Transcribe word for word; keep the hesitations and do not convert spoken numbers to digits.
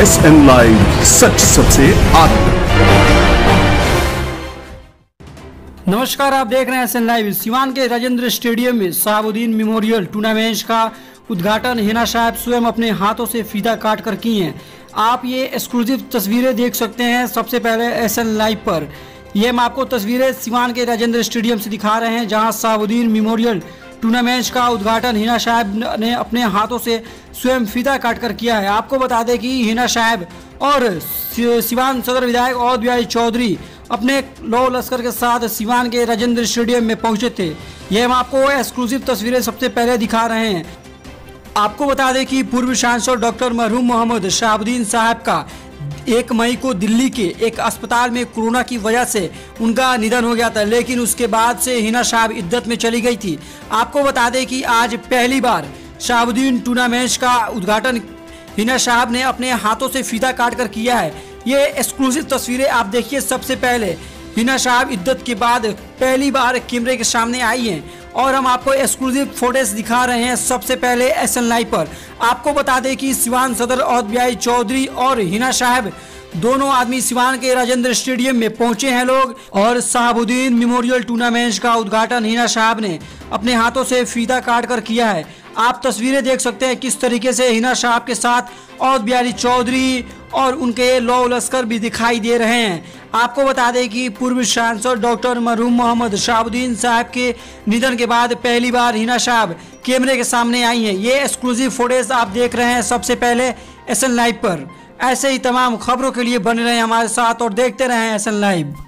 S N live, सच सबसे आगे। नमस्कार, आप देख रहे हैं एस एन लाइव। सिवान के राजेंद्र स्टेडियम में शहाबुद्दीन मेमोरियल टूर्नामेंट का उद्घाटन हिना साहब स्वयं अपने हाथों से फीता काट कर की हैं। आप ये एक्सक्लूसिव तस्वीरें देख सकते हैं सबसे पहले एस एन लाइव पर। ये हम आपको तस्वीरें सिवान के राजेंद्र स्टेडियम से दिखा रहे हैं, जहां शहाबुद्दीन मेमोरियल टूर्नामेंट का उद्घाटन हिना साहब ने अपने हाथों से स्वयं फीता काट कर किया है। आपको बता दें कि हिना साहब और सिवान सदर विधायक अवध बिहारी चौधरी अपने लौ लश्कर के साथ सिवान के राजेंद्र स्टेडियम में पहुंचे थे। ये हम आपको एक्सक्लूसिव तस्वीरें सबसे पहले दिखा रहे हैं। आपको बता दें कि पूर्व सांसद डॉक्टर मरहूम मोहम्मद शहाबुद्दीन साहब का एक मई को दिल्ली के एक अस्पताल में कोरोना की वजह से उनका निधन हो गया था, लेकिन उसके बाद से हिना साहब इद्दत में चली गई थी। आपको बता दें कि आज पहली बार शहाबुद्दीन टूर्नामेंट का उद्घाटन हिना साहब ने अपने हाथों से फीता काट कर किया है। ये एक्सक्लूसिव तस्वीरें आप देखिए। सबसे पहले हिना साहब इद्दत के बाद पहली बार कैमरे के सामने आई हैं और हम आपको एक्सक्लूसिव फोटेज दिखा रहे हैं सबसे पहले एस एन लाइव पर। आपको बता दें कि सिवान सदर अवध बिहारी चौधरी और हिना साहब दोनों आदमी सिवान के राजेंद्र स्टेडियम में पहुंचे हैं लोग, और शहाबुद्दीन मेमोरियल टूर्नामेंट का उद्घाटन हिना साहब ने अपने हाथों से फीता काट कर किया है। आप तस्वीरें देख सकते हैं किस तरीके से हिना साहब के साथ अवध बिहारी चौधरी और उनके लौ लश्कर भी दिखाई दे रहे हैं। आपको बता दें कि पूर्व सांसद डॉक्टर मरहूम मोहम्मद शहाबुद्दीन साहब के निधन के बाद पहली बार हिना साहब कैमरे के सामने आई हैं। ये एक्सक्लूसिव फुटेज आप देख रहे हैं सबसे पहले एस एन लाइव पर। ऐसे ही तमाम खबरों के लिए बने रहें हमारे साथ और देखते रहें एस एन लाइव।